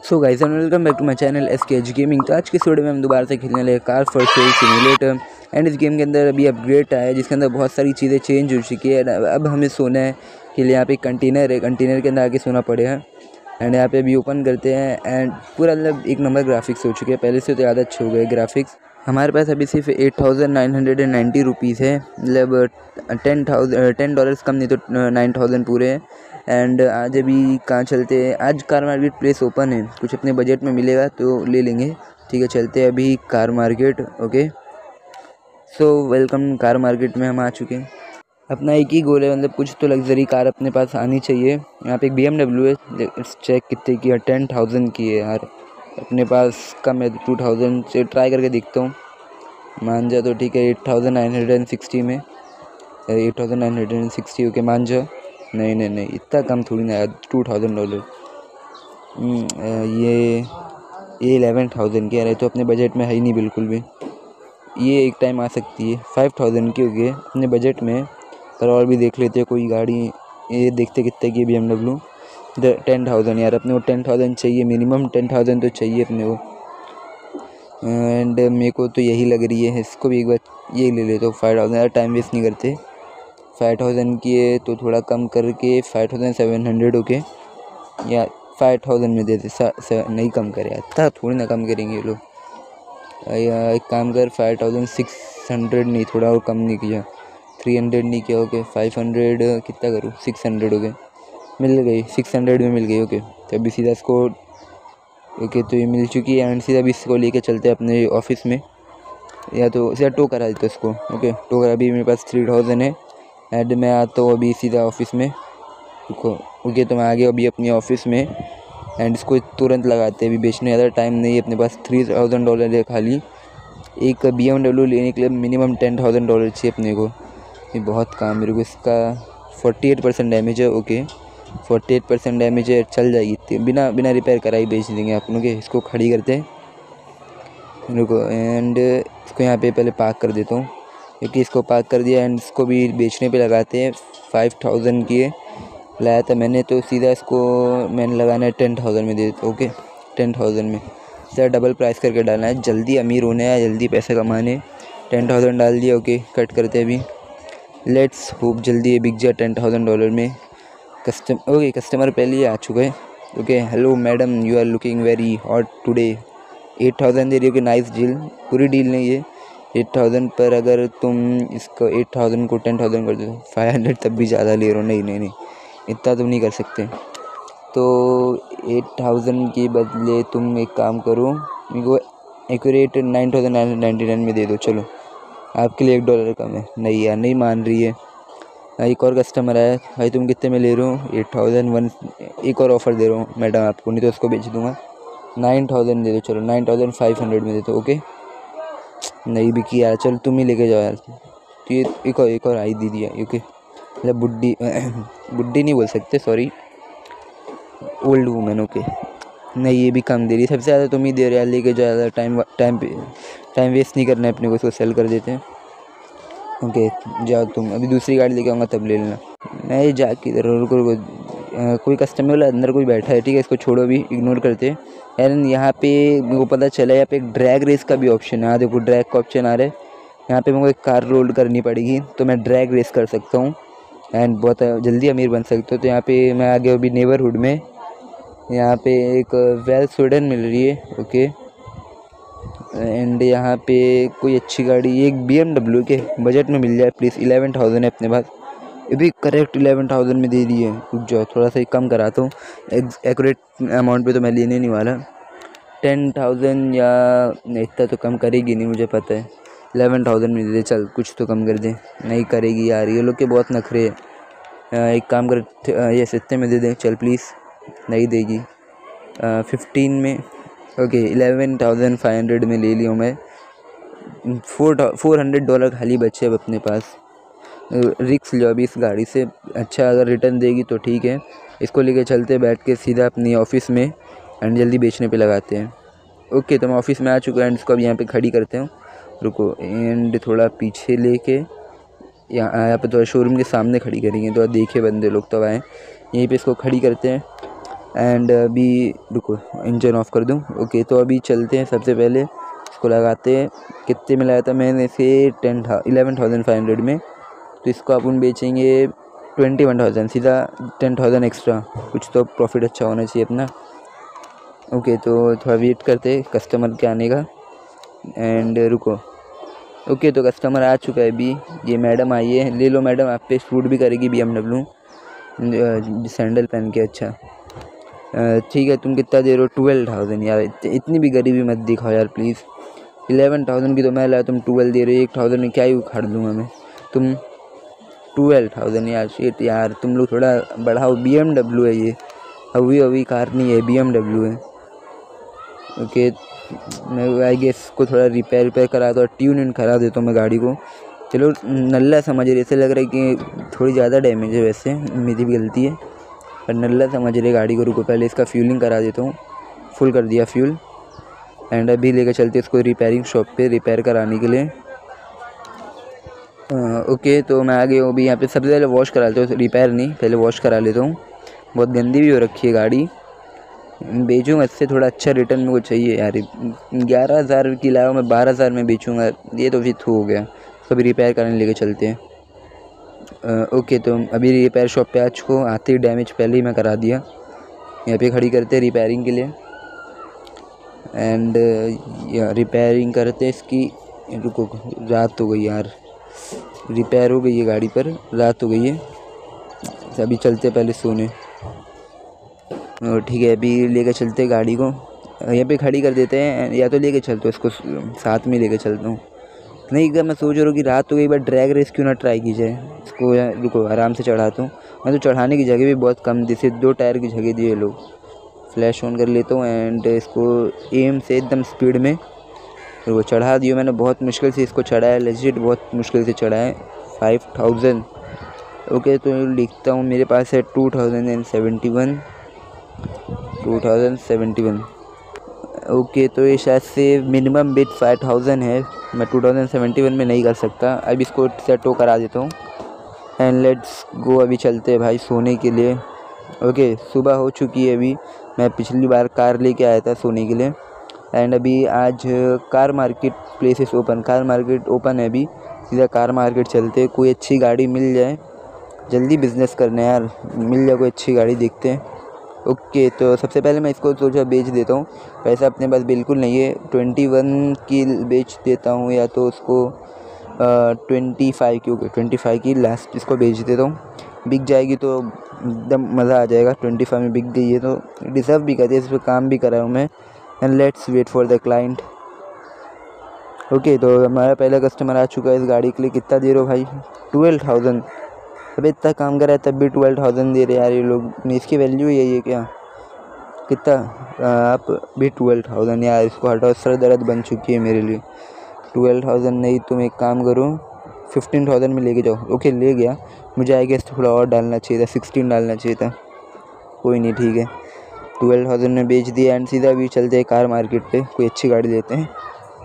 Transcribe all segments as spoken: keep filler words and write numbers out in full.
So guys and welcome back to my channel S K H gaming. तो आज की इस वीडियो में हम दोबारा से खेलने लगे car for sale simulator. And इस गेम के अंदर अभी अपग्रेड आया है जिसके अंदर बहुत सारी चीज़ें चेंज हो चुकी है। अब हमें सोना है के लिए यहाँ पे कंटेनर है, कंटेनर के अंदर आके सोना पड़ेगा। एंड यहाँ पे अभी ओपन करते हैं एंड पूरा मतलब एक नंबर ग्राफिक्स हो चुके हैं, पहले से तो ज़्यादा अच्छे हो गए ग्राफिक्स। हमारे पास अभी सिर्फ eight thousand nine hundred and ninety rupees है, मतलब टेन थाउजेंड टेन डॉलर्स कम नहीं तो नाइन थाउजेंड पूरे हैं। एंड आज अभी कहाँ चलते हैं, आज कार मार्केट प्लेस ओपन है, कुछ अपने बजट में मिलेगा तो ले लेंगे। ठीक है, चलते हैं अभी car market. Okay so welcome car market में हम आ चुके हैं। अपना एक ही गोल है, मतलब कुछ तो लग्जरी कार अपने पास आनी चाहिए। यहाँ पे एक बी एम डब्ल्यू है, लेट्स चेक कितने की है। टेन थाउजेंड की है यार, अपने पास कम है तो टू थाउजेंड से ट्राई करके देखता हूँ, मान जा तो ठीक है। Eight thousand nine hundred and sixty में eight thousand nine hundred and sixty okay मान जा। नहीं नहीं नहीं इतना कम थोड़ी ना यार, टू थाउजेंड डॉलर। ये ये इलेवन थाउजेंड की है तो अपने बजट में है ही नहीं बिल्कुल भी। ये एक टाइम आ सकती है, फाइव थाउजेंड की होगी अपने बजट में। पर और भी देख लेते हैं कोई गाड़ी, ये देखते कितने की B M W. Ten thousand यार, अपने को टेन थाउजेंड चाहिए, मिनिमम टेन थाउजेंड तो चाहिए अपने को। एंड मेरे को तो यही लग रही है, इसको भी एक बार ये ले लेते हो। फाइव थाउजेंड यार, टाइम वेस्ट नहीं करते। फाइव थाउजेंड की है तो थोड़ा कम करके five thousand seven hundred okay, या फाइव थाउजेंड में देते। नहीं कम करे यार, इतना थोड़ी ना कम करेंगे ये लोग। एक काम कर, फाइव थाउजेंड सिक्स हंड्रेड नहीं, थोड़ा और कम नहीं किया, थ्री हंड्रेड नहीं किया। ओके फाइव हंड्रेड कितना करूँ, सिक्स हंड्रेड ओके मिल गई, सिक्स हंड्रेड में मिल गई। ओके तो अभी सीधा इसको, ओके तो ये मिल चुकी है। एंड सीधा अभी इसको लेके चलते हैं अपने ऑफिस में, या तो सीधा टो करा देते इसको। ओके टो करा, अभी मेरे पास थ्री थाउजेंड है। एंड मैं आता हूँ अभी सीधा ऑफिस में। रुको, ओके तो मैं आ गया अभी अपनी ऑफिस में। एंड इसको तुरंत लगाते हैं, अभी बेचने ज़्यादा टाइम नहीं है अपने पास। थ्री थाउजेंड डॉलर है खाली। एक बी एम डब्ल्यू लेने के लिए मिनिमम टेन थाउजेंड डॉलर चाहिए अपने को, ये बहुत काम मेरे को। इसका फोर्टी एट परसेंट डैमेज है। Okay forty eight percent damage है, चल जाएगी इतनी, बिना बिना रिपेयर कराई बेच देंगे अपन। ओके इसको खड़ी करते हैं, रुको। एंड इसको यहाँ पे पहले पार्क कर देता हूँ, क्योंकि इसको पार्क कर दिया। एंड इसको भी बेचने पे लगाते हैं। फाइव थाउजेंड की है, लाया था मैंने, तो सीधा इसको मैंने लगाना है टेन थाउजेंड में दे देता हूँ। ओके टेन थाउजेंड में सीधा डबल प्राइस करके डालना है, जल्दी अमीर होने है, जल्दी पैसे कमाने। टेन थाउजेंड डाल दिया। ओके कट करते हैं अभी, लेट्स होप जल्दी ये बिक जाए टेन थाउजेंड डॉलर में। कस्टम ओके कस्टमर पहले ही आ चुका है। Okay hello madam, you are looking very hot today. Eight thousand दे रही हो कि नाइस डील, पूरी डील नहीं है एट थाउजेंड पर। अगर तुम इसको एट थाउजेंड को टेन थाउजेंड कर दो, फाइव हंड्रेड तब भी ज़्यादा ले रहे हो। नहीं नहीं नहीं इतना तुम नहीं कर सकते। तो एट थाउजेंड के बदले तुम एक काम करो, मेरे को accurate nine thousand nine hundred ninety nine में दे दो। चलो आपके लिए एक डॉलर कम है। नहीं यार नहीं मान रही है। एक और कस्टमर आया, भाई तुम कितने में ले रहे हो? एट थाउजेंड वन, एक और ऑफ़र दे रहा हूँ मैडम आपको, नहीं तो उसको बेच दूँगा। नाइन थाउजेंड दे दो, चलो नाइन थाउजेंड फाइव हंड्रेड में दे दो। ओके नहीं बिकी यार, चलो तुम ही लेके जाओ यार। तो ये एक और एक और आई दीदी है। ओके मतलब बुड्ढी बुड्ढी नहीं बोल सकते, सॉरी, ओल्ड वुमेन। ओके नहीं ये भी कम दे रही है, सबसे ज़्यादा तुम ही दे रहे यार, लेके जाओ ज़्यादा। टाइम टाइम पे टाइम वेस्ट नहीं करना है अपने को, इसको सेल कर देते हैं। ओके जाओ तुम, अभी दूसरी गाड़ी लेके आऊँगा तब ले लेना। मैं जा के इधर रुको रुको, कोई कस्टमर वाला अंदर कोई बैठा है, ठीक है इसको छोड़ो, अभी इग्नोर करते हैं। एंड यहाँ पे मेरे को पता चला यहाँ पे एक ड्रैग रेस का भी ऑप्शन है। यहाँ देखो ड्रैग का ऑप्शन आ रहा है, यहाँ पे मेरे को एक कार रोल करनी पड़ेगी तो मैं ड्रैग रेस कर सकता हूँ एंड बहुत जल्दी अमीर बन सकता हूँ। तो यहाँ पे मैं आ गया अभी नेबरहुड में। यहाँ पे एक वेल स्वीडन मिल रही है। ओके एंड यहाँ पे कोई अच्छी गाड़ी, एक बी एम डब्ल्यू के बजट में मिल जाए प्लीज़। इलेवन थाउजेंड है अपने पास, ये भी करेक्ट इलेवन थाउजेंड में दे दी है। रुक जाओ थोड़ा सा ही कम कराता हूँ, एक्यूरेट अमाउंट पे तो मैं लेने नहीं वाला। टेन थाउजेंड या इतना तो कम करेगी नहीं, मुझे पता है। इलेवन थाउजेंड में दे दे, चल कुछ तो कम कर दे। नहीं करेगी यार, ये लोग के बहुत नखरे है। एक काम कर, ये सत्ते में दे दे चल प्लीज़। नहीं देगी। फिफ्टीन में okay eleven thousand five hundred में ले लिया मैं। फोर फोर हंड्रेड डॉलर खाली बचे अब अपने पास। रिक्स लो अभी इस गाड़ी से, अच्छा अगर रिटर्न देगी तो ठीक है। इसको लेके चलते बैठ के सीधा अपनी ऑफिस में एंड जल्दी बेचने पे लगाते हैं। ओके तो मैं ऑफिस में आ चुका है एंड इसको अब यहाँ पे खड़ी करते हैं। रुको एंड थोड़ा पीछे लेके यहाँ यहाँ पे थोड़ा शोरूम के सामने खड़ी करेंगे तो देखे बंदे लोग तो आए। यहीं पे इसको खड़ी करते हैं एंड अभी रुको इंजन ऑफ कर दूँ। ओके तो अभी चलते हैं, सबसे पहले इसको लगाते हैं। कितने में लाया था मैंने इसे? टेन था इलेवन थाउजेंड फाइव हंड्रेड में। तो इसको अपन बेचेंगे ट्वेंटी वन थाउजेंड, सीधा टेन थाउजेंड एक्स्ट्रा। कुछ तो प्रॉफिट अच्छा होना चाहिए अपना। ओके तो थोड़ा वेट करते कस्टमर के आने का। एंड रुको। ओके तो कस्टमर आ चुका है अभी, ये मैडम आई है। ले लो मैडम, आप पे शूट भी करेगी बी एम डब्ल्यू सैंडल पहन के। अच्छा ठीक है, तुम कितना दे रहे हो? Twelve thousand. यार इतनी भी गरीबी मत दिखाओ यार प्लीज़। इलेवन थाउजेंड की तो मैं लाया, तुम ट्वेल्व दे रहे हो। एक थाउजेंड में क्या ही उखाड़ दूँगा मैं। तुम ट्वेल्व थाउजेंड यार, शिट यार, तुम लोग थोड़ा बढ़ाओ। बी एम डब्ल्यू है ये, अभी अभी कार नहीं है, बी एम डब्ल्यू है। ओके मैं आई गेस को थोड़ा रिपेयर रिपेयर करा दो, ट्यून इन करा देता हूँ मैं गाड़ी को। चलो नल्ला समझ रहे, ऐसे लग रहा है कि थोड़ी ज़्यादा डैमेज है, वैसे मेरी भी गलती है, पर नल्ला समझ रहे गाड़ी को। रुको पहले इसका फ्यूलिंग करा देता हूँ। फुल कर दिया फ्यूल। एंड अभी लेकर चलते इसको रिपेयरिंग शॉप पे रिपेयर कराने के लिए। ओके तो मैं आ गया हूँ अभी यहाँ पे। सबसे पहले वॉश करा लेता हूँ, रिपेयर नहीं, पहले वॉश करा लेता हूँ। बहुत गंदी भी हो रखी है गाड़ी। बेचूँगा इससे थोड़ा अच्छा रिटर्न मेरे को चाहिए यार। ग्यारह हज़ार की लाया मैं बारह हज़ार में बेचूँगा, ये तो फिर हो गया। कभी रिपेयर करने लेके चलते हैं। ओके तो अभी रिपेयर शॉप पे आ चुका हूँ। आते ही डैमेज पहले ही मैं करा दिया। यहाँ पे खड़ी करते हैं रिपेयरिंग के लिए। एंड रिपेयरिंग करते इसकी। रुको, रात हो गई यार, रिपेयर हो गई है गाड़ी पर, रात हो गई है। अभी चलते पहले सोने। ठीक है अभी लेके चलते गाड़ी को, यहाँ पे खड़ी कर देते हैं, या तो लेके चलते इसको साथ में लेके चलता हूँ। नहीं अगर मैं सोच रहा हूँ कि रात हो गई, बार ड्रैग रेस क्यों ना ट्राई की जाए इसको। रुको आराम से चढ़ाता हूँ मैं, तो चढ़ाने की जगह भी बहुत कम, जैसे दो टायर की जगह दिए लोग। फ्लैश ऑन कर लेता हूँ एंड इसको एम से एकदम स्पीड में वो चढ़ा दिया मैंने। बहुत मुश्किल से इसको चढ़ाया, लेजिट बहुत मुश्किल से चढ़ाया है। Five thousand. ओके तो लिखता हूँ, मेरे पास है two thousand and seventy one two thousand seventy one. Okay तो ये शायद से मिनिमम बिट फाइव थाउजेंड है, मैं टू थाउजेंड सेवेंटी वन में नहीं कर सकता। अब इसको सेट हो करा देता हूँ एंड लेट्स गो। अभी चलते हैं भाई सोने के लिए। ओके सुबह हो चुकी है अभी। मैं पिछली बार कार लेके आया था सोने के लिए। एंड अभी आज car market places open, car market open है अभी। सीधा कार मार्केट चलते, कोई अच्छी गाड़ी मिल जाए। जल्दी बिज़नेस करना है यार, मिल जाए कोई अच्छी गाड़ी, देखते हैं। ओके तो सबसे पहले मैं इसको सोचा बेच देता हूँ। पैसा अपने पास बिल्कुल नहीं है, ट्वेंटी वन की बेच देता हूँ, या तो उसको ट्वेंटी फाइव की। ओके ट्वेंटी फाइव की लास्ट इसको बेच देता हूँ। बिक जाएगी तो एकदम मज़ा आ जाएगा। ट्वेंटी फाइव में बिक गई है तो डिज़र्व भी करती है, इस पर काम भी कर रहा हूँ मैं। And let's wait for the client. Okay तो हमारा पहला कस्टमर आ चुका है इस गाड़ी के लिए। कितना दे रहे हो भाई? Twelve thousand. अबे इतना काम कर रहा है तब भी ट्वेल्व थाउजेंड दे रहे यार ये लोग। इसकी वैल्यू यही है क्या? कितना? आप भी ट्वेल्व थाउजेंड यार, इसको हटाओ, सर दर्द बन चुकी है मेरे लिए। ट्वेल्व थाउजेंड नहीं, तुम एक काम करो फिफ्टीन थाउजेंड में लेके जाओ। ओके ले गया, मुझे आई गेस थोड़ा और डालना चाहिए था, सिक्सटीन डालना चाहिए था। कोई नहीं ठीक है, ट्वेल्व थाउजेंड में बेच दिया। एंड सीधा अभी चलते हैं कार मार्केट पे, कोई अच्छी गाड़ी लेते हैं।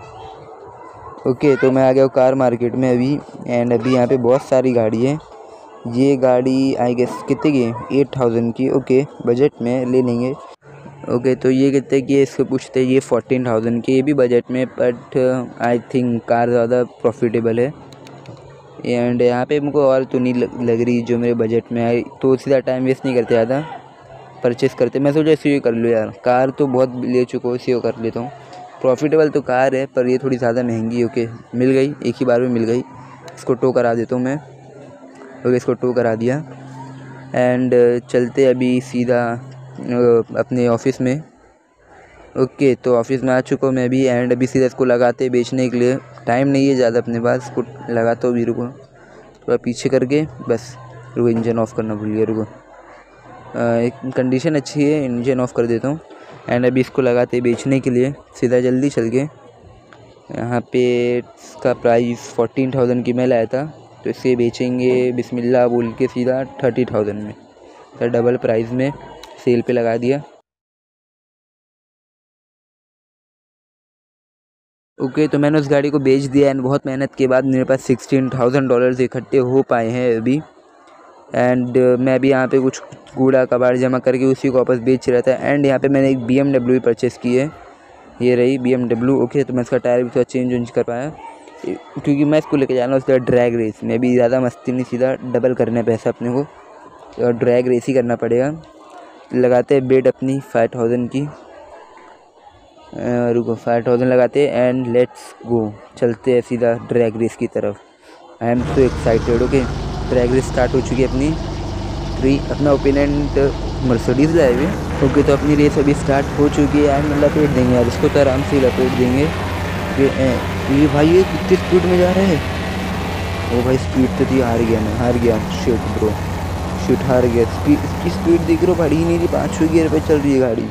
ओके तो मैं आ गया हूँ कार मार्केट में अभी। एंड अभी यहाँ पे बहुत सारी गाड़ी है। ये गाड़ी आई गेस कितने की है? एट थाउजेंड की। ओके बजट में ले लेंगे। ओके तो ये कितने की है इसको पूछते हैं। ये फोर्टीन थाउजेंड की, ये भी बजट में, बट आई थिंक कार ज़्यादा प्रॉफिटेबल है। एंड यहाँ पे मुझको और तो नहीं लग रही जो मेरे बजट में आई, तो सीधा टाइम वेस्ट नहीं करते, ज़्यादा परचेस करते। मैं सोचा इसी कर लूँ यार, कार तो बहुत ले चुका हूँ, इसी कर लेता हूँ। प्रॉफिटेबल तो कार है पर ये थोड़ी ज़्यादा महंगी। ओके मिल गई, एक ही बार में मिल गई। इसको टो करा देता हूँ मैं। ओके इसको टो करा दिया। एंड चलते अभी सीधा अपने ऑफिस में। ओके तो ऑफिस में आ चुका हूँ मैं अभी। एंड अभी सीधा इसको लगाते बेचने के लिए। टाइम नहीं है ज़्यादा अपने पास, इसको लगाता हूँ भी। रुको थोड़ा पीछे करके, बस रुको, इंजन ऑफ करना भूल गया। रुको एक कंडीशन अच्छी है, इंजन ऑफ कर देता हूँ। एंड अभी इसको लगाते बेचने के लिए, सीधा जल्दी चल के। यहाँ पे इसका प्राइस फोर्टीन थाउजेंड की मैं लाया था, तो इसे बेचेंगे बिस्मिल्लाह बोल के सीधा थर्टी थाउजेंड में। तो डबल प्राइस में सेल पे लगा दिया। ओके तो मैंने उस गाड़ी को बेच दिया। एंड बहुत मेहनत के बाद मेरे पास सिक्सटीन थाउजेंड डॉलर्स इकट्ठे हो पाए हैं अभी। एंड मैं भी यहाँ पे कुछ कूड़ा कबाड़ जमा करके उसी को वापस बेच रहा था। एंड यहाँ पे मैंने एक बी एम डब्ल्यू परचेज़ की है, ये रही बी एम डब्ल्यू। ओके, तो मैं इसका टायर भी थोड़ा चेंज वेंज कर पाया क्योंकि मैं इसको लेके जाना उसका ड्रैग रेस में। भी ज़्यादा मस्ती नहीं, सीधा डबल करना है पैसा अपने को, और ड्रैग रेस ही करना पड़ेगा। लगाते हैं बेट अपनी फाइव थाउजेंड की, रुको फाइव थाउजेंड लगाते हैं एंड लेट्स गो, चलते हैं सीधा ड्रैग रेस की तरफ। I am so excited. Okay, drag race start हो चुकी है अपनी। थ्री अपना ओपिनेंट मर्सिडीज लाए हुए। ओके, तो अपनी रेस अभी स्टार्ट हो चुकी है एंड लपेट देंगे यार इसको, तो आराम से लपेट देंगे। ये भाई ये कितनी स्पीड में जा रहे हैं। ओ भाई स्पीड तो थी, हार गया मैं, हार गया। शिट ब्रो, शिट हार गया। स्पीड इसकी स्पीड देख रहे हो, बढ़ी नहीं थी, पाँचवें गियर पे चल रही है गाड़ी।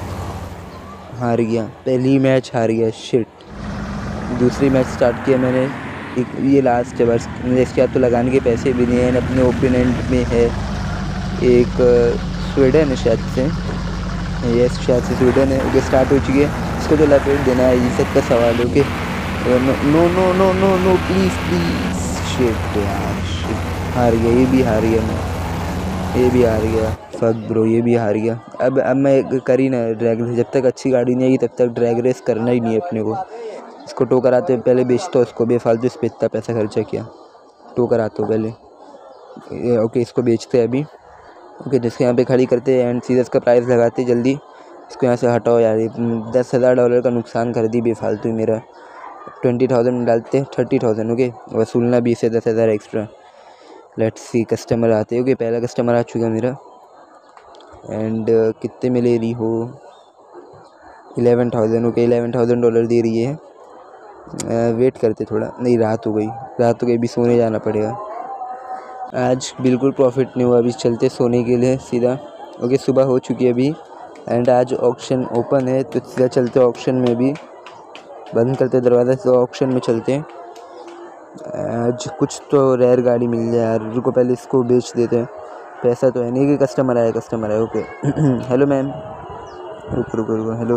हार गया, पहली मैच हार गया। शिट। दूसरी मैच स्टार्ट किया मैंने, एक ये लास्ट है बस, इसके बाद तो लगाने के पैसे भी नहीं हैं। अपने ओपिनेंट में है एक स्वीडन है शायद से, ये शायद से स्वीडन है। ओके, स्टार्ट हो चुकी है, इसको तो लपेट देना है, इज्जत का सवाल है। Okay, no no no no no no please please. Shit यार, शिट हार गया, ये भी हार गया मैं, ये भी हार गया। फक ब्रो, ये भी हार गया। अब अब मैं कर ही ना ड्रैग रेस, जब तक अच्छी गाड़ी नहीं आएगी तब तक ड्रैग रेस करना ही नहीं है अपने को। इसको टो कराते पहले बेचता हूँ उसको, बेफालतू इस पर इतना पैसा खर्चा किया। टो कराता हूँ पहले। ओके, इसको बेचते हैं अभी। ओके, जिसके यहाँ पे खड़ी करते हैं एंड सीधा इसका प्राइस लगाते जल्दी। इसको यहाँ से हटाओ यार, ये दस हज़ार डॉलर का नुकसान कर दी बेफालतू ही मेरा। ट्वेंटी थाउजेंड डालते, थर्टी थाउजेंड ओके, वसूलना बीस से दस हज़ार एक्स्ट्रा। लेट्स सी कस्टमर आते। ओके, पहला कस्टमर आ चुका मेरा। एंड uh, कितने में ले रही हो? Eleven thousand okay, eleven thousand dollar दे रही है। uh, वेट करते थोड़ा, नहीं रात हो गई, रात हो गई, भी सोने जाना पड़ेगा। आज बिल्कुल प्रॉफिट नहीं हुआ, अभी चलते सोने के लिए सीधा। ओके, सुबह हो चुकी है अभी एंड आज ऑक्शन ओपन है, तो सीधा चलते ऑक्शन में भी। बंद करते दरवाज़ा, तो ऑक्शन में चलते हैं। आज कुछ तो रेयर गाड़ी मिल जाए यार, रुको पहले इसको बेच देते हैं। पैसा तो है नहीं कि कस्टमर आया कस्टमर आया। ओके हेलो मैम, रुको रुको रुको हेलो,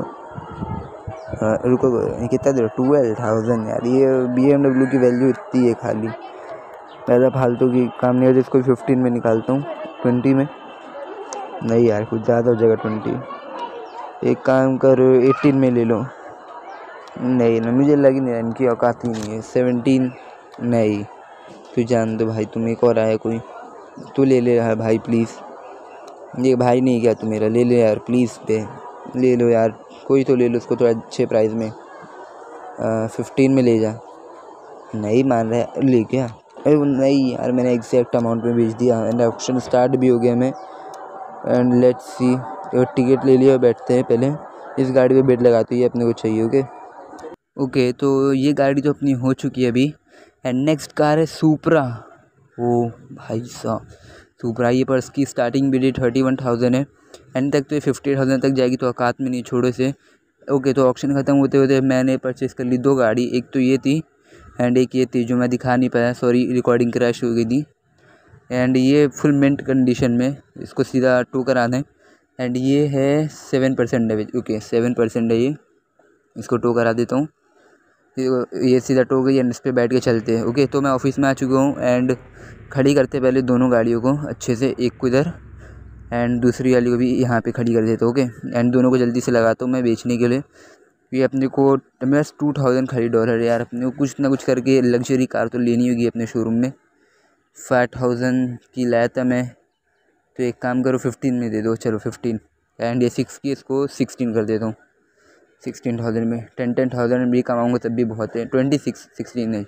रुको कितना दे रहे? ट्वेल्व थाउजेंड यार, ये बी एम डब्ल्यू की वैल्यू इतनी है खाली। ज़्यादा फालतू की काम नहीं है, जिसको फिफ्टीन में निकालता हूँ, ट्वेंटी में नहीं यार, कुछ ज़्यादा हो जाएगा ट्वेंटी। एक काम करो एटीन में ले लो। नहीं ना, मुझे लगी नहीं, इनकी औकात ही नहीं है। सेवनटीन नहीं, तू जान दो भाई, तुम एक और आया कोई, तू ले ले यार भाई प्लीज़। ये भाई नहीं क्या तू मेरा, ले ले यार प्लीज़ पे, ले लो यार, कोई तो ले लो उसको थोड़ा अच्छे प्राइस में। फिफ्टीन में ले जा। नहीं मान रहा है, ले क्या? अरे नहीं यार, मैंने एग्जैक्ट अमाउंट में बेच दिया एंड ऑप्शन स्टार्ट भी हो गया मैं। एंड लेट्स सी, तो टिकट ले लिया, बैठते हैं पहले। इस गाड़ी पे बेट लगाते ही अपने को चाहिए। ओके ओके, तो ये गाड़ी तो अपनी हो चुकी है अभी। एंड नेक्स्ट कार है सुपरा। ओ भाई साहब, सुपरा, ये पर इसकी स्टार्टिंग भी थर्टी वन थाउजेंड है, एंड तक तो ये फिफ्टी थाउजेंड तक जाएगी, तो औकात में नहीं, छोड़ो से। ओके, तो ऑप्शन ख़त्म होते होते मैंने परचेज़ कर ली दो गाड़ी, एक तो ये थी एंड एक ये थी जो मैं दिखा नहीं पाया, सॉरी रिकॉर्डिंग क्रैश हो गई थी। एंड ये फुल मिंट कंडीशन में, इसको सीधा टो करा दें। एंड ये है seven percent damage. Okay, seven percent है ये, इसको टो करा देता हूँ। ये सीधा टो गई एंड इस पर बैठ के चलते हैं। ओके, तो मैं ऑफिस में आ चुका हूँ एंड खड़ी करते पहले दोनों गाड़ियों को अच्छे से, एक को इधर एंड दूसरी वाली को भी यहाँ पे खड़ी कर देता हूँ। ओके, एंड दोनों को जल्दी से लगाता हूँ मैं बेचने के लिए। ये अपने को मेरे पास टू थाउजेंड खड़ी डॉलर यार, अपने को कुछ ना कुछ करके लग्जरी कार तो लेनी होगी अपने शोरूम में। फाइव थाउजेंड की लाया था मैं, तो एक काम करो फिफ्टीन में दे दो, चलो फिफ्टीन। एंड ये सिक्स की, इसको सिक्सटीन कर देता हूँ। सिक्सटीन थाउजेंड में टेन टेन थाउजेंड भी कमाऊँगा तब भी बहुत है। ट्वेंटी सिक्स सिक्सटीन नहीं,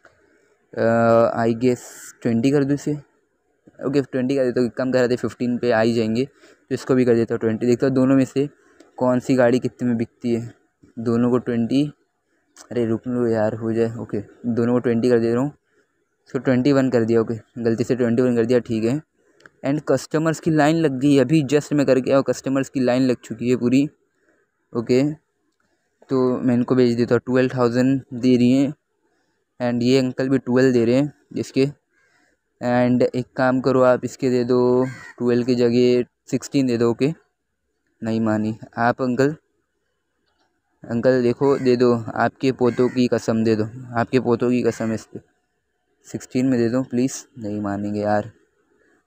आई गेस ट्वेंटी कर दूँ इसे। ओके, ट्वेंटी कर देता हूँ, कम कर रहे थे, फिफ्टीन पे आ ही जाएंगे, तो इसको भी कर देता हूँ ट्वेंटी। देखता हूँ दोनों में से कौन सी गाड़ी कितने में बिकती है। दोनों को ट्वेंटी, अरे रुक लो यार, हो जाए। ओके, दोनों को ट्वेंटी कर दे रहा हूँ, इसको ट्वेंटी वन कर दिया। ओके, गलती से ट्वेंटी वन कर दिया, ठीक है। एंड कस्टमर्स की लाइन लग गई, अभी जस्ट मैं करके आया, कस्टमर्स की लाइन लग चुकी है पूरी। ओके, तो मैं इनको भेज देता हूँ। ट्वेल्व थाउजेंड दे रही हैं एंड ये अंकल भी ट्वेल्व दे रहे हैं इसके। एंड एक काम करो, आप इसके दे दो ट्वेल्व की जगह सिक्सटीन दे दो। ओके, नहीं मानी आप अंकल, अंकल देखो दे दो, आपके पोतों की कसम दे दो, आपके पोतों की कसम, इस पर सिक्सटीन में दे दो प्लीज़। नहीं मानेंगे यार,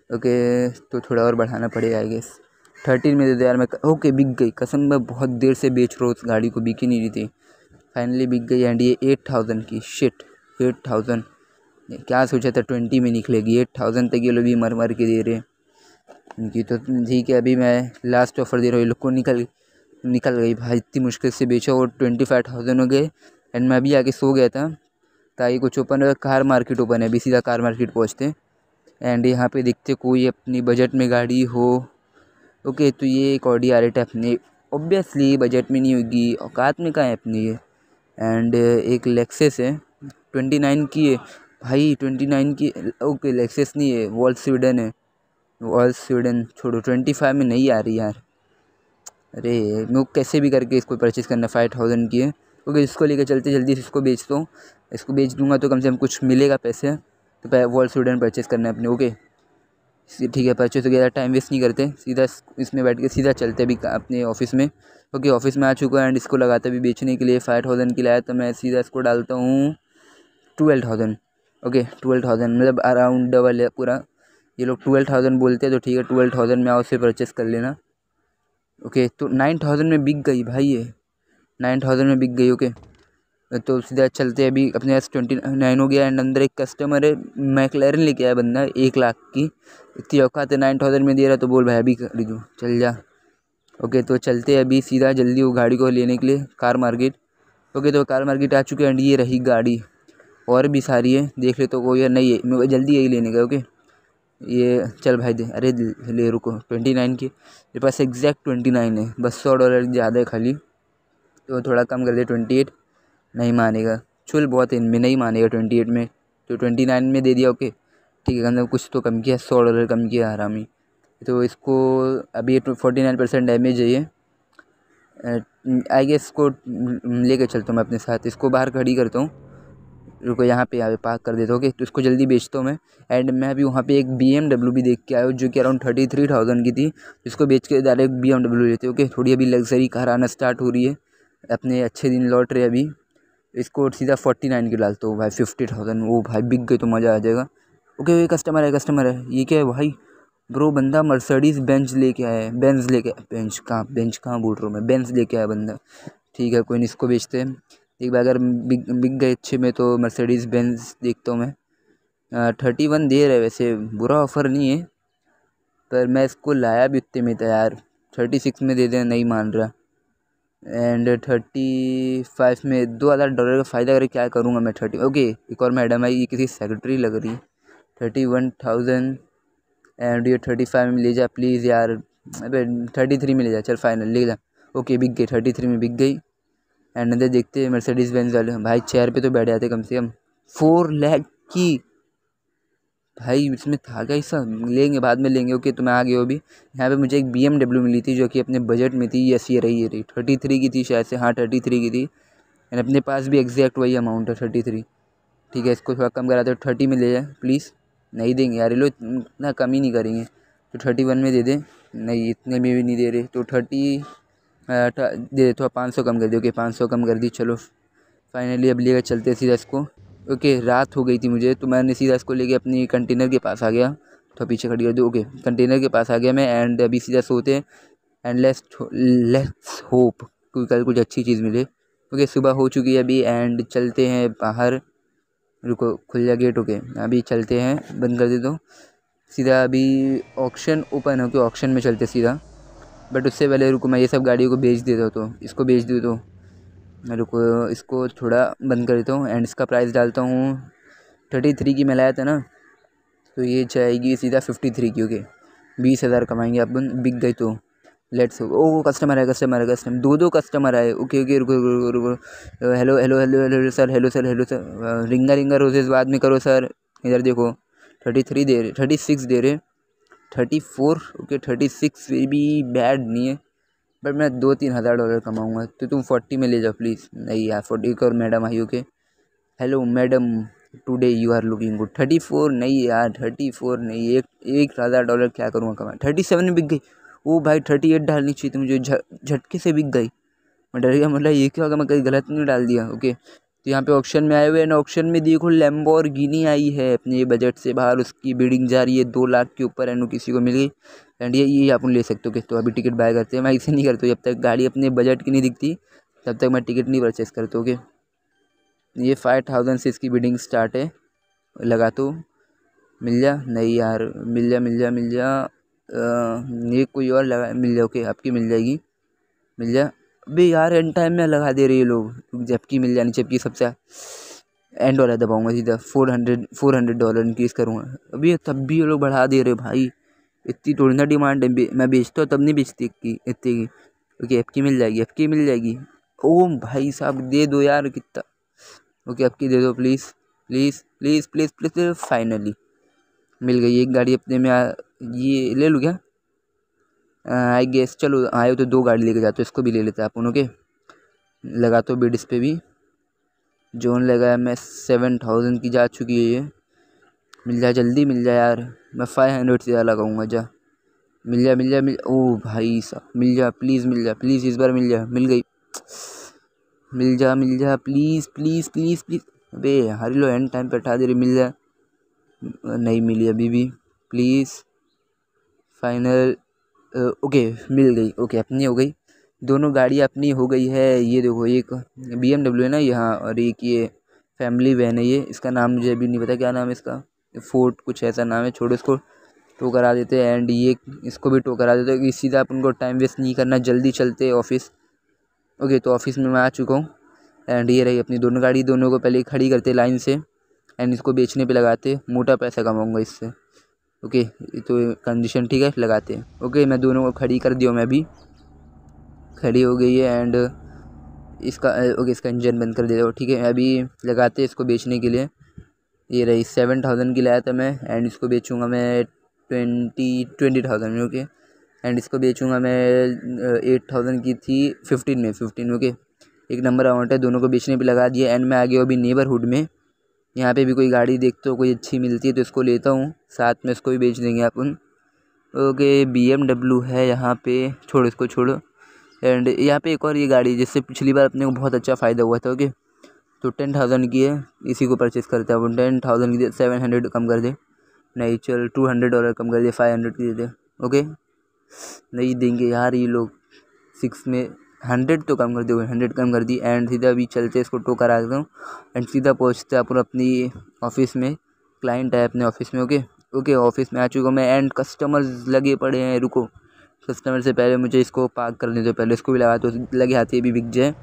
ओके तो थोड़ा और बढ़ाना पड़ेगा आई गेस। थर्टीन में दे दो यार। मैं ओके बिक गई, कसम मैं बहुत देर से बेच रहा हूँ उस गाड़ी को, बिक ही नहीं रही थी, फाइनली बिक गई। एंड ये एट थाउजेंड की, शिट एट थाउजेंड, क्या सोचा था ट्वेंटी में निकलेगी, एट थाउजेंड तक ये लोग भी मर मर के दे रहे इनकी। तो ठीक है, अभी मैं लास्ट ऑफर दे रहा हूँ, ये लोग को निकल निकल गई भाई, इतनी मुश्किल से बेचा और ट्वेंटी फाइव थाउजेंड हो गए। एंड मैं अभी आके सो गया था ताकि कुछ ओपन हो, कार मार्केट ओपन है, अभी सीधा कार मार्केट पहुँचते। एंड यहाँ पे देखते कोई अपनी बजट में गाड़ी हो। ओके तो ये एक ऑडी आर एट है अपनी, ऑब्वियसली बजट में नहीं होगी, औकात में कहाँ है अपनी ये। एंड एक लेक्सेस है ट्वेंटी नाइन की है भाई, ट्वेंटी नाइन की। ओके लेक्सेस नहीं है, वॉल्स स्वीडन है, वॉल्स स्वीडन छोड़ो, ट्वेंटी फाइव में नहीं आ रही यार। अरे मैं कैसे भी करके इसको परचेज़ करना, फाइव थाउजेंड की है। ओके इसको लेकर चलते, जल्दी से इसको बेच दो, इसको बेच दूंगा तो कम से कम कुछ मिलेगा पैसे। तो वॉल्स स्वीडन परचेज़ करना है अपने। ओके ठीक है, परचेज हो गया, टाइम वेस्ट नहीं करते, सीधा इसमें बैठ के सीधा चलते अभी अपने ऑफिस में। ओके ऑफिस में आ चुका है एंड इसको लगाता भी बेचने के लिए, फाइव थाउजेंड की लाया तो मैं सीधा इसको डालता हूँ twelve thousand. Okay twelve thousand मतलब अराउंड डबल है पूरा, ये लोग ट्वेल्व थाउजेंड बोलते हैं तो ठीक है, ट्वेल्व थाउजेंड में आओ उसे परचेस कर लेना। ओके तो नाइन थाउजेंड में बिक गई भाई, ये नाइन थाउजेंड में बिक गई। ओके तो सीधा चलते हैं, अभी अपने पास ट्वेंटी नाइन हो गया एंड अंदर एक कस्टमर है, मैकलैरन लेके आया बंदा एक लाख की, इतनी औकात है, नाइन थाउजेंड में दे रहा तो बोल भाई अभी खरीदूँ, चल जा। ओके तो चलते हैं अभी सीधा जल्दी वो गाड़ी को लेने के लिए कार मार्केट। ओके तो कार मार्केट आ चुके हैं एंड ये रही गाड़ी, और भी सारी है देख ले तो कोई है नहीं है, मैं जल्दी यही लेने का। ओके ये चल भाई दे, अरे ले रुको, ट्वेंटी नाइन की मेरे पास एग्जैक्ट ट्वेंटी नाइन है, बस सौ डॉलर ज़्यादा है खाली, तो थोड़ा कम कर दे, ट्वेंटी एट। नहीं मानेगा, चुल बहुत है इनमें, नहीं मानेगा ट्वेंटी एट में, तो ट्वेंटी नाइन में दे दिया। ओके ठीक है, मतलब कुछ तो कम किया, सौ डॉलर कम किया हरामी। तो इसको अभी फोर्टी नाइन परसेंट डैमेज है ये, आई गेस इसको लेके चलता हूँ मैं अपने साथ, इसको बाहर खड़ी करता हूँ, रुको यहाँ पे यहाँ पे पार्क कर देता हूँ। ओके तो इसको जल्दी बेचता हूँ मैं। एंड मैं अभी वहाँ पे एक बी एम डब्ल्यू भी देख के आया हूँ जो कि अराउंड थर्टी थ्री थाउजेंड की थी, इसको बेच के डायरेक्ट बी एम डब्ल्यू लेते। ओके थोड़ी अभी लग्जरी कार आना स्टार्ट हो रही है, अपने अच्छे दिन लौट रहे अभी, इसको सीधा फोर्टी नाइन की डालता हूँ भाई, फिफ्टी थाउजेंड। वो भाई बिक गई तो मज़ा आ जाएगा। ओके ये कस्टमर है, कस्टमर है, ये क्या है भाई, ब्रो बंदा मर्सिडीज़ बेंच लेके आया है, बेंज लेके, बेंच कहाँ बेंच कहाँ बोल रहा हूँ मैं, बेंज लेके आया बंदा। ठीक है कोई नहीं, इसको बेचते हैं एक बार, अगर बिक बिक गए अच्छे में तो मर्सिडीज़ बेंज देखता हूँ मैं। थर्टी वन दे रहे, वैसे बुरा ऑफ़र नहीं है, पर मैं इसको लाया भी उतने में था यार, थर्टी सिक्स में दे दें, नहीं मान रहा। एंड थर्टी फाइव में दो हज़ार डॉलर का फ़ायदा करके क्या करूँगा मैं, थर्टी। ओके एक और मैडम आई, ये किसी सेक्रेटरी लग रही है, थर्टी वन थाउजेंड एंड ये थर्टी फाइव में ले जा प्लीज़ यार, अबे थर्टी थ्री में ले जा, चल फाइनल ले जा। ओके बिक गई, थर्टी थ्री में बिक गई। एंड अंदर देखते हैं मर्सिडीज़ बेंज वाले, भाई चेयर पे तो बैठ जाते कम से कम, फोर लाख की भाई, इसमें था क्या ऐसा, लेंगे बाद में लेंगे। ओके तो मैं आ गया अभी, यहाँ पे मुझे एक बी एम डब्ल्यू मिली थी जो कि अपने बजट में थी, यस ये रही ये रही, थर्टी थ्री की थी शायद से, हाँ थर्टी थ्री की थी, एंड अपने पास भी एग्जैक्ट वही अमाउंट है थर्टी थ्री। ठीक है इसको थोड़ा कम कराते हो, थर्टी में ले जाए प्लीज़, नहीं देंगे यार ये लोग, इतना कम ही नहीं करेंगे, तो थर्टी वन में दे दें, नहीं इतने में भी नहीं दे रहे, तो थर्टी दे दे, थोड़ा पाँच सौ कम कर दिया। ओके पाँच सौ कम कर दी, चलो फाइनली अब लेकर चलते सीधा इसको। ओके रात हो गई थी मुझे, तो मैंने सीधा इसको लेके अपनी कंटेनर के पास आ गया, तो पीछे खड़ी कर दो। ओके कंटेनर के पास आ गया मैं, एंड अभी सीधा सोते एंड लेट्स लेट्स होप कोई कल कुछ अच्छी चीज़ मिले। ओके सुबह हो चुकी है अभी एंड चलते हैं बाहर, रुको खुल जा गेट। ओके अभी चलते हैं, बंद कर दे दो सीधा, अभी ऑक्शन ओपन हो के ऑक्शन में चलते सीधा, बट उससे पहले रुको मैं ये सब गाड़ियों को बेच देता हूँ, तो इसको बेच दूँ तो रुको इसको थोड़ा बंद कर देता हूँ एंड इसका प्राइस डालता हूँ थर्टी थ्री की मैं लाया था ना, तो ये जाएगी सीधा फिफ्टी थ्री की। ओके बीस हज़ार कमाएंगे अपन, बिक गई तो लेट्स। ओ कस्टमर है, कस्टमर है, कस्टमर दो दो कस्टमर आए। ओके ओके रुको रुको रुको, hello hello hello hello sir, hello sir, hello sir, ringa रिंगा रोजेस बाद में करो सर, इधर देखो थर्टी थ्री दे रहे, थर्टी सिक्स दे रहे, thirty four. Okay thirty six भी बैड नहीं है, बट मैं दो तीन हज़ार डॉलर कमाऊँगा, तो तुम फोर्टी में ले जाओ प्लीज़। नहीं यार फोर्टी, एक और मैडम आई। Okay hello madam today you are looking good, thirty four नहीं यार, थर्टी फोर नहीं, एक एक हज़ार डॉलर क्या करूँगा कमा, थर्टी सेवन में बिक गई। ओ भाई थर्टी एट डालनी चाहिए थी मुझे, झटके से बिक गई, मैं डर गया, मतलब ये क्या होगा, मैं कहीं गलत नहीं डाल दिया। ओके तो यहाँ पे ऑक्शन में आए हुए हैं, ऑक्शन में देखो लैम्बोर्गिनी आई है अपने बजट से बाहर, उसकी बिडिंग जा रही है दो लाख के ऊपर एंड किसी को मिल गई एंड ये ये आप ले सकते हो कि तो अभी टिकट बाय करते हैं। मैं इसे नहीं करता जब तक गाड़ी अपने बजट की नहीं दिखती तब तक मैं टिकट नहीं परचेस करता। ओके, ये फाइव थाउजेंड से इसकी बिडिंग स्टार्ट है, लगा तो मिल जा। नहीं यार, मिल जा मिल जा मिल जा ये कोई और लगा मिल जा। ओके, आपकी मिल जाएगी, मिल जा। अबे यार एंड टाइम में लगा दे रहे ये लोग, जबकि मिल जानी जबकि सबसे एंड वाला दबाऊंगा सीधा four hundred four hundred dollar increase करूँगा। अभी तब भी ये लोग बढ़ा दे रहे भाई, इतनी थोड़ी ना डिमांड है, मैं बेचता हूँ तब नहीं बेचती इतनी इतनी की। ओके, आपकी मिल जाएगी, आपकी मिल जाएगी। ओ भाई साहब दे दो यार कितना। ओके, आपकी दे दो please please please please please. Finally मिल गई एक गाड़ी अपने में। आ, ये ले लूँ क्या? आई गेस चलो आए तो दो गाड़ी लेके जाते हो, इसको भी ले लेते हैं अपन। ओके, लगा तो बिड इस पर भी, जोन लगाया मैं सेवन थाउजेंड की जा चुकी है ये। मिल जाए जल्दी मिल जाए यार, मैं फाइव हंड्रेड से ज़्यादा लगाऊंगा। जा मिल जा मिल जा मिल ओ भाई साहब मिल जा प्लीज़ मिल जा प्लीज़, इस बार मिल जा। मिल गई, मिल जा मिल जा प्लीज़ प्लीज़ प्लीज़ प्लीज़। अबे हरी लो एंड टाइम पे उठा दे रही, मिल जा। नहीं मिली अभी भी, प्लीज़ फाइनल। ओके मिल गई। ओके, अपनी हो गई, दोनों गाड़ी अपनी हो गई है। ये देखो एक बी एम डब्ल्यू है ना यहाँ, और एक ये फैमिली वैन है ये, इसका नाम मुझे अभी नहीं पता क्या नाम है इसका, फोर्ट कुछ ऐसा नाम है। छोड़ो इसको, टो करा देते हैं एंड ये इसको भी टो करा देते हैं कि सीधा अपन को टाइम वेस्ट नहीं करना, जल्दी चलते ऑफिस। ओके, तो ऑफिस में मैं आ चुका हूँ एंड ये रही अपनी दोनों गाड़ी। दोनों को पहले खड़ी करते लाइन से एंड इसको बेचने पे लगाते, मोटा पैसा कमाऊँगा इससे। ओके, तो कंडीशन ठीक है, लगाते हैं। ओके, मैं दोनों को खड़ी कर दिया, मैं भी खड़ी हो गई है एंड इसका ओके इसका इंजन बंद कर दे दो। ठीक है, अभी लगाते इसको बेचने के लिए। ये रही सेवन थाउजेंड की लाया था मैं एंड इसको बेचूंगा मैं ट्वेंटी ट्वेंटी थाउजेंड में। ओके, एंड इसको बेचूंगा मैं एट थाउजेंड की थी फिफ्टीन में फिफ्टीन ओके, एक नंबर अमाउंट है। दोनों को बेचने पे लगा दिया एंड मैं आ गया अभी नेबरहुड में। यहाँ पे भी कोई गाड़ी देखते हो कोई अच्छी मिलती है तो इसको लेता हूँ, साथ में इसको भी बेच देंगे अपन। ओके, बी एम डब्ल्यू है यहाँ पे, छोड़ो इसको छोड़ो। एंड यहाँ पे एक और ये गाड़ी जिससे पिछली बार अपने को बहुत अच्छा फ़ायदा हुआ था। ओके, तो टेन थाउजेंड की है, इसी को परचेज़ करते हैं अपन। टेन थाउजेंड की सेवन हंड्रेड कम कर दे, नहीं चल टू हंड्रेड डॉलर कम कर दे, फाइव हंड्रेड की दे दे। ओके, नहीं देंगे यार ये लोग, सिक्स में हंड्रेड तो कम कर दो, हंड्रेड कम कर दी एंड सीधा अभी चलते इसको टो करा देता हूँ एंड सीधा पहुँचते अपन अपनी ऑफिस में। क्लाइंट है अपने ऑफिस में। ओके ओके ऑफिस में आ चुका मैं एंड कस्टमर्स लगे पड़े हैं। रुको, कस्टमर से पहले मुझे इसको पार्क करने दो, पहले इसको भी लगा तो लगे हाथी भी बिक जाए।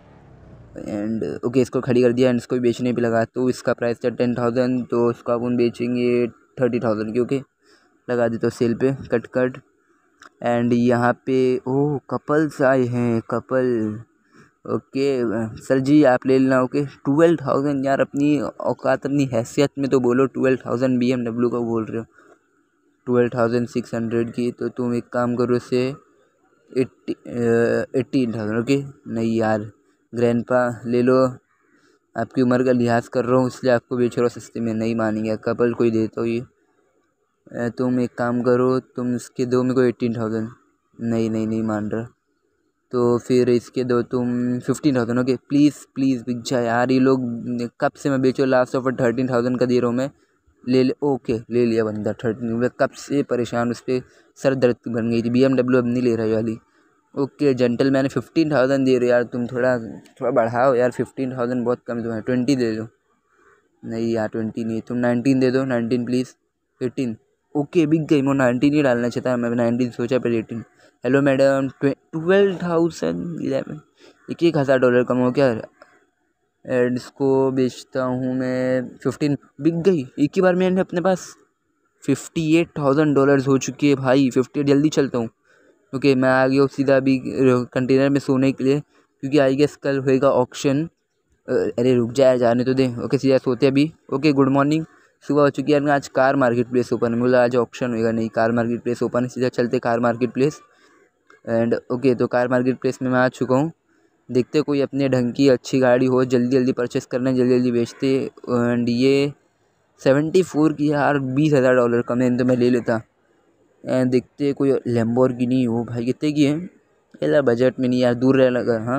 एंड ओके okay, इसको खड़ी कर दिया एंड इसको भी बेचने पे लगा। तो इसका प्राइस था टेन थाउजेंड, तो इसको अपन बेचेंगे थर्टी थाउजेंड की। ओके, लगा दी तो सेल पे कट कट। एंड यहाँ पे ओह कपल्स आए हैं, कपल। ओके सर जी आप ले लेना। ओके, ट्वेल्व थाउजेंड यार, अपनी औकात अपनी हैसियत में तो बोलो, twelve thousand B M W का बोल रहे हो, ट्वेल्व थाउजेंड सिक्स हंड्रेड की। तो तुम एक काम करो, इससे एट्टी एट्टीन थाउजेंड। ओके, नहीं यार ग्रैंडपा ले लो, आपकी उम्र का लिहाज कर रहा हूँ इसलिए आपको बेच रहा हूँ सस्ते में, नहीं मानेंगे। कपल कोई देता हो ये, तुम एक काम करो, तुम इसके दो मेरे को एट्टीन थाउजेंड। नहीं नहीं नहीं मान रहा, तो फिर इसके दो तुम fifteen thousand. Okay please please बिक जाए यार, ये लोग कब से मैं बेचो, लास्ट ऑफर थर्टीन थाउजेंड का दे रहा हूँ मैं, ले ले। ओके ले लिया बंदा थर्टीन, मैं कब से परेशान, उस पर सर दर्द बन गई थी। बी एम डब्ल्यू अब नहीं ले रही वाली। ओके जेंटल मैंने फिफ्टीन थाउजेंड दे रहे यार, तुम थोड़ा थोड़ा बढ़ाओ यार, फिफ्टीन थाउजेंड बहुत कम तो है, ट्वेंटी दे दो। नहीं यार ट्वेंटी नहीं, तुम नाइनटीन दे दो, नाइनटीन प्लीज़। एटीन ओके बिक गई, मैं नाइनटीन ही डालना चाहता, मैं नाइनटीन सोचा पर eighteen. Hello madam, twelve thousand eleven, एक एक हज़ार डॉलर कम हो क्या? एंड इसको बेचता हूँ मैं फिफ्टीन, बिक गई एक ही बार। मैंने अपने पास फिफ्टी एट थाउजेंड डॉलर्स हो चुकी है भाई, फिफ्टी एट। जल्दी चलता हूँ। ओके मैं आ गया सीधा अभी कंटेनर में सोने के लिए, क्योंकि आई गेस कल होएगा ऑक्शन। अरे रुक जाए, जाने तो दे। ओके सीधा सोते अभी। ओके गुड मॉर्निंग, सुबह हो चुकी है। आज कार मार्केट प्लेस ओपन है, बोला आज ऑक्शन होएगा, नहीं कार मार्केट प्लेस ओपन है, सीधा चलते car market place. And okay तो कार मार्केट प्लेस में मैं आ चुका हूँ, देखते कोई अपने ढंग की अच्छी गाड़ी हो, जल्दी जल्दी परचेस करना है, जल्दी जल्दी बेचते। एंड ये सेवेंटी फोर की यार, बीस हज़ार डॉलर कम है तो मैं ले लेता। एंड देखते कोई लैम्बोर्गिनी हो भाई, कितने की है यार, बजट में नहीं यार, दूर रह लगा। हाँ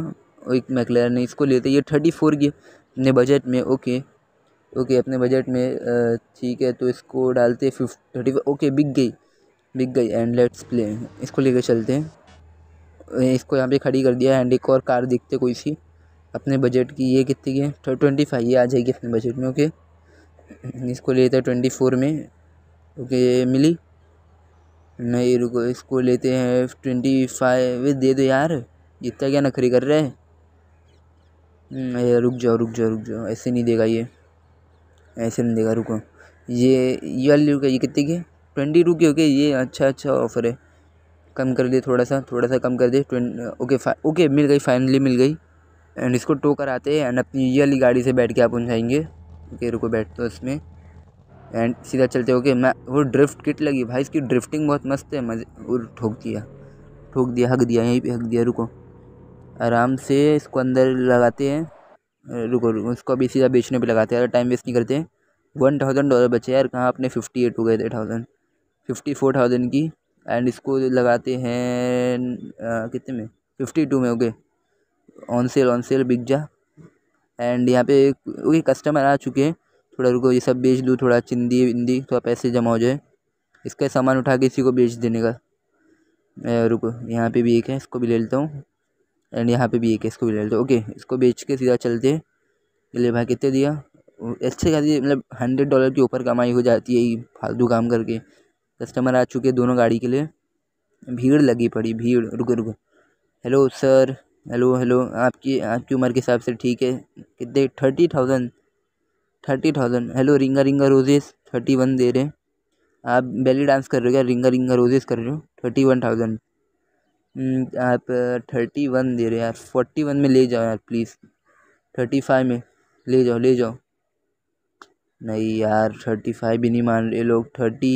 एक मैकलैरन है, इसको लेते। ये थर्टी फोर की अपने बजट में। ओके ओके अपने बजट में ठीक है, तो इसको डालते फिफ्ट थर्टी। ओके बिक गई बिक गई एंड लेट्स प्ले। इसको लेकर चलते हैं, इसको यहाँ पे खड़ी कर दिया। एंड एक और कार दिखते कोई सी अपने बजट की। ये कितनी की है? Twenty five. ये आ जाएगी अपने बजट में। ओके इसको लेते हैं ट्वेंटी फोर में। ओके मिली नहीं, रुको इसको लेते हैं ट्वेंटी फाइव। दे दो यार, इतना क्या नखरी कर रहे हैं? रुक जाओ रुक जाओ रुक जाओ, ऐसे नहीं देगा ये, ऐसे नहीं देगा। रुको ये ये वाली रुको, ये कितने की? ट्वेंटी टू की। ओके ये अच्छा अच्छा ऑफर है, कम कर दे थोड़ा सा, थोड़ा सा कम कर दे। ट्वेंटी ओके ओके मिल गई, फाइनली मिल गई। एंड इसको टो कराते हैं एंड अपनी ये वाली गाड़ी से बैठ के आप जाएंगे। ओके रुको बैठ तो इसमें एंड सीधा चलते। ओके मैं वो ड्रिफ्ट किट लगी भाई, इसकी ड्रिफ्टिंग बहुत मस्त है। मजे वो ठोक दिया ठोक दिया हक दिया, यहीं पे हक दिया। रुको आराम से इसको अंदर लगाते हैं। रुको रुको इसको अभी सीधा बेचने पे लगाते हैं, अगर टाइम वेस्ट नहीं करते। वन थाउजेंड डॉलर बचे यार, कहाँ अपने फिफ्टी एट हो गए थे थाउजेंड, फिफ्टी फोर थाउजेंड की। एंड इसको लगाते हैं आ, कितने में? फिफ्टी टू में। Okay on sale on sale बिक जा। एंड यहाँ पे वही कस्टमर आ चुके हैं। थोड़ा रुको ये सब बेच लूँ, थोड़ा चिंदी विंदी, थोड़ा पैसे जमा हो जाए। इसका सामान उठा के इसी को बेच देने का। ए, रुको यहाँ पे भी एक है, इसको भी ले लेता हूँ। एंड यहाँ पे भी एक है, इसको भी ले लेता हूँ। ओके इसको बेच के सीधा चलते हैं। ले भाई कितने दिया? अच्छे खासी मतलब हंड्रेड डॉलर के ऊपर कमाई हो जाती है ये फालतू काम करके। कस्टमर आ चुके हैं दोनों गाड़ी के लिए, भीड़ लगी पड़ी भीड़। रुको रुको हेलो सर, हेलो हेलो आपकी आपकी उम्र के हिसाब से ठीक है? कितने? Thirty thousand thirty thousand hello ring a रिंगा रोजेस थर्टी वन दे रहे हैं। आप बेली डांस कर रहे हो क्या? रिंगा रिंगा रोजेस कर रहे हो? थर्टी वन थाउजेंड आप थर्टी वन दे रहे हैं यार, फोर्टी वन में ले जाओ यार प्लीज़। थर्टी फाइव में ले जाओ ले जाओ। नहीं यार थर्टी फाइव भी नहीं मान रहे लोग। थर्टी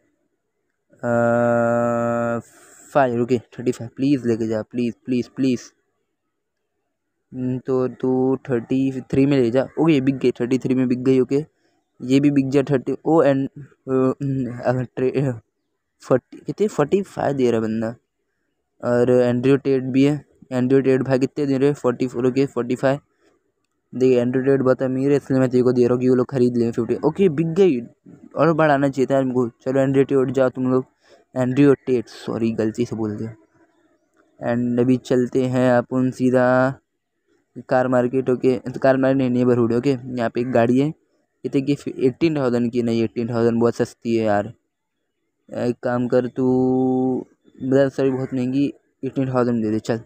फाइव रुके, थर्टी फाइव प्लीज़ लेके जा, प्लीज़ प्लीज़ प्लीज़। तो तू थर्टी थ्री में ले जा। ओके बिक गई, थर्टी थ्री में बिक गई। ओके ये भी बिक जा थर्टी। ओ एंड फोर्टी कितने? फोर्टी फाइव दे रहा बंदा। और एंड्रयू टेट भी है। एंड्रयू टेट भाई कितने दे रहे? Forty four. Okay forty five. देखिए एंड्रयू टेट बहुत अमीर है, इसलिए मैं तेरे को दे रहा हूँ कि वो लोग खरीद लेंगे फिफ्टी। ओके बिक गई, और बढ़ाना चाहिए था हमको। चलो एंड्रयू टेट जाओ तुम लोग। एंड्रयू टेट सॉरी गलती से बोल दिया। एंड अभी चलते हैं अपन सीधा car market. Okay car market नहीं, नेबरहुड। ओके यहाँ पे एक गाड़ी है, कितने की? एट्टीन थाउजेंड की। नहीं एट्टीन थाउजेंड बहुत सस्ती है यार। एक काम कर तू, बहुत सारी बहुत महंगी, एट्टीन थाउजेंड दे दे चल।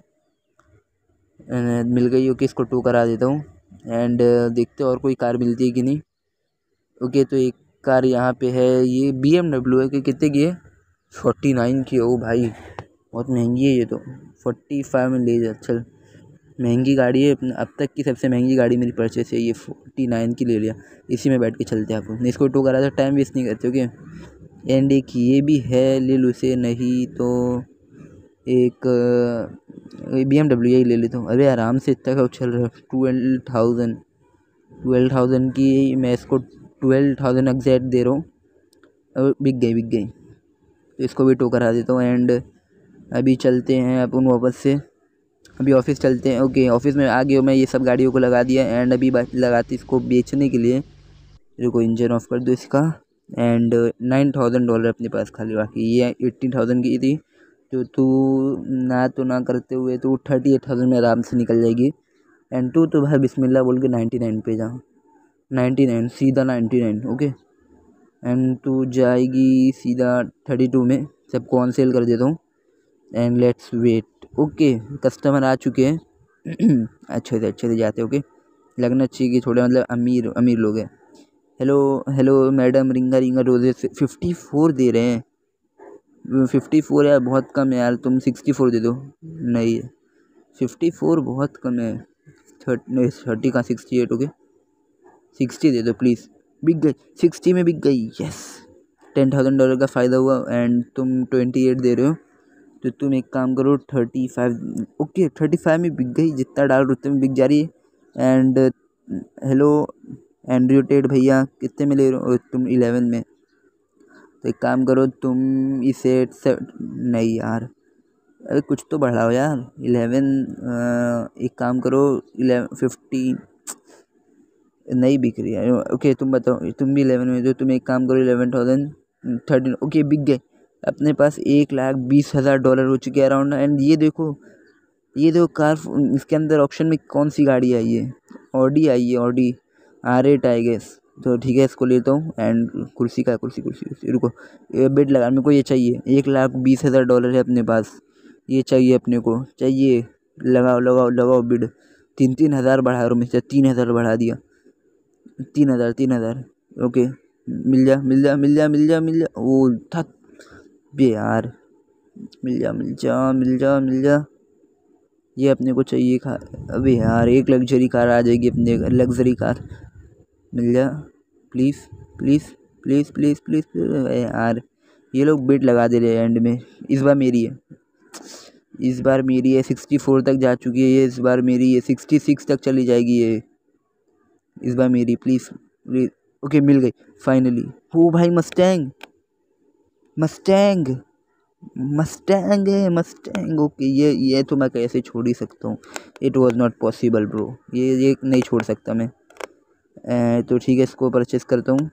मिल गई। ओके इसको टू करा देता हूँ। एंड देखते और कोई कार मिलती है कि नहीं। ओके तो एक कार यहाँ पे है, ये बी एम डब्ल्यू है कि कितने की है? फोर्टी नाइन की। ओ भाई बहुत महंगी है ये तो। फोर्टी फाइव में ले जा चल, महंगी गाड़ी है, अब तक की सबसे महंगी गाड़ी मेरी परचेस है ये। फोर्टी नाइन की ले लिया, इसी में बैठ के चलते हैं आपको। इसको टू करा था, टाइम वेस्ट नहीं करते। ओके एंड एक ये भी है, ले लो उसे। नहीं तो एक बी एम डब्ल्यू यही ले लेता हूँ। अरे आराम से इतना का चल रहा है। ट्वेल्व थाउजेंड ट्वेल्व थाउजेंड की मैं इसको ट्वेल्व थाउजेंड एग्जैक्ट दे रहा हूँ। और बिक गई बिक गई, तो इसको भी टो करा देता हूँ। एंड अभी चलते हैं अपन वापस से, अभी ऑफिस चलते हैं। ओके ऑफिस में आ गया मैं, ये सब गाड़ियों को लगा दिया। एंड अभी लगाती इसको बेचने के लिए। रुको इंजन ऑफ कर दो इसका। एंड नाइन थाउजेंड डॉलर अपने पास खाली बाकी। ये एट्टीन थाउजेंड की थी, तो तू ना तो ना करते हुए तो थर्टी एट थाउजेंड में आराम से निकल जाएगी। एंड टू तो भाई बिस्मिल्लाह बोल के नाइन्टी नाइन पे जा, नाइन्टी नाइन सीधा नाइन्टी नाइन। ओके एंड तू जाएगी सीधा थर्टी टू में। सबको ऑन सेल कर देता हूँ। And let's wait. Okay customer आ चुके हैं अच्छे से अच्छे से जाते। ओके लगना चाहिए कि थोड़े मतलब अमीर अमीर लोग हैं। हेलो हेलो मैडम रिंगा रिंगा रोजेस फिफ्टी फोर दे रहे हैं। फिफ्टी फोर यार बहुत कम है यार, तुम सिक्सटी फोर दे दो। नहीं फिफ्टी फोर बहुत कम है। थर्टी थर्टी का सिक्सटी एट। ओके सिक्सटी दे दो प्लीज़। बिक गई, सिक्सटी में बिक गई। यस टेन थाउजेंड डॉलर का फ़ायदा हुआ। एंड तुम ट्वेंटी एट दे रहे हो, तो तुम एक काम करो thirty five. Okay thirty five में बिक गई, जितना डाल उतने में बिक जा रही है। एंड हेलो एंड्रयू टेट भैया कितने में ले रहे हो तुम? इलेवन में। तो एक काम करो तुम इसे नहीं यार, अरे कुछ तो बढ़ाओ यार। इलेवन, एक काम करो, इलेवन फिफ्टीन नहीं बिक रही है। ओके तुम बताओ, तुम भी इलेवन में जो, तुम एक काम करो इलेवन थाउजेंड थर्टीन। ओके बिक गए। अपने पास एक लाख बीस हज़ार डॉलर हो चुके हैं अराउंड। एंड ये देखो, ये देखो कार, इसके अंदर ऑप्शन में कौन सी गाड़ी आई है? ऑडी आई है, Audi R eight I guess. तो ठीक है इसको लेता हूँ। एंड कुर्सी का, कुर्सी कुर्सी कुर्सी रुको, ये बिड लगा, मेरे को ये चाहिए। एक लाख बीस हज़ार डॉलर है अपने पास, ये चाहिए अपने को, चाहिए। लगाओ लगाओ लगाओ बिड। तीन तीन हज़ार बढ़ा रहा हूँ मैं, तीन हज़ार बढ़ा दिया, तीन हज़ार तीन हज़ार ओके। मिल जा मिल जा मिल जा मिल जा मिल जा ओ था बे यार, मिल जा मिल जा मिल जा मिल जा। ये अपने को चाहिए कार। अबे यार एक लग्जरी कार आ जाएगी अपने, लग्जरी कार। मिल जा please please please please please यार। ये लोग बिड लगा दे रहे हैं एंड में। इस बार मेरी है, इस बार मेरी है। सिक्सटी फोर तक जा चुकी है ये, इस बार मेरी है। सिक्सटी सिक्स तक चली जाएगी ये, इस बार मेरी। Please please. ओके मिल गई फाइनली। ओ भाई मस्टैंग, मस्टैंग मस्टैंग है, मस्टैंग। ओके ये ये तो मैं कैसे छोड़ ही सकता हूँ। It was not possible bro, ये ये नहीं छोड़ सकता मैं। ए, तो ठीक है इसको परचेस करता हूँ।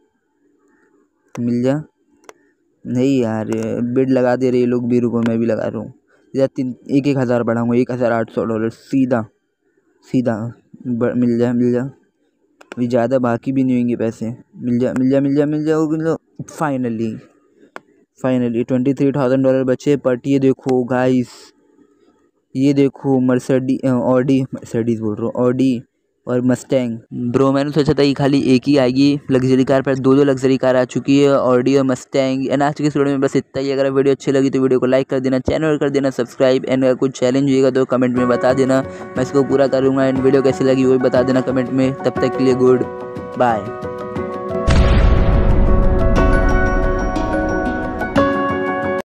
मिल जा। नहीं यार बिड लगा दे रहे लोग भी, रुको मैं भी लगा रहा हूँ यार। तीन एक एक हज़ार बढ़ाऊँगा, एक हज़ार आठ सौ डॉलर सीधा सीधा। मिल जा मिल जा, अभी ज़्यादा बाकी भी नहीं होंगे पैसे। मिल जा मिल जा मिल जा मिल जा मिल जा finally finally twenty three thousand dollar बचे। बट ये देखो गाइस, ये देखो मर्सिडीज, ऑडी, मर्सिडीज बोल रहा हूँ, ऑडी और मस्टैंग। ब्रो मैंने सोचा था ये खाली एक ही आएगी लग्जरी कार, पर दो दो लग्जरी कार आ चुकी है, ऑडी और मस्टैंग। एंड आज की इस वीडियो में बस इतना ही। अगर वीडियो अच्छी लगी तो वीडियो को लाइक कर देना, चैनल कर देना सब्सक्राइब। एंड अगर कुछ चैलेंज होगा तो कमेंट में बता देना, मैं इसको पूरा करूँगा। एंड वीडियो कैसी लगी वो भी बता देना कमेंट में। तब तक के लिए गुड बाय।